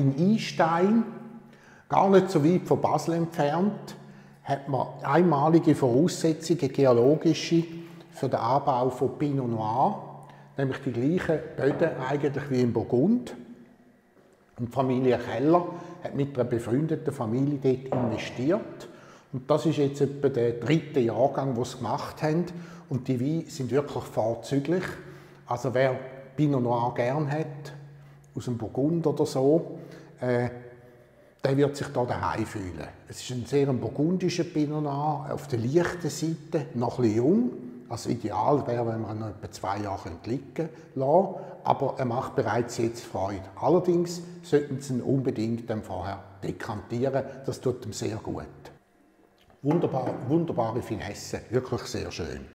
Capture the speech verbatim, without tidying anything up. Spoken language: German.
in Einstein, gar nicht so weit von Basel entfernt, hat man einmalige Voraussetzungen, geologische, für den Anbau von Pinot Noir, nämlich die gleichen Böden eigentlich wie in Burgund. Und die Familie Keller hat mit einer befreundeten Familie dort investiert. Und das ist jetzt etwa der dritte Jahrgang, den sie gemacht haben. Und die Weine sind wirklich vorzüglich. Also wer Pinot Noir gern hat, aus dem Burgund oder so, äh, der wird sich da daheim fühlen. Es ist ein sehr burgundischer Pinot Noir, auf der leichten Seite, noch ein bisschen jung. Also ideal wäre, wenn man noch etwa zwei Jahre liegen lassen, aber er macht bereits jetzt Freude. Allerdings sollten Sie ihn unbedingt dann vorher dekantieren, das tut ihm sehr gut. Wunderbar, wunderbare Finesse, wirklich sehr schön.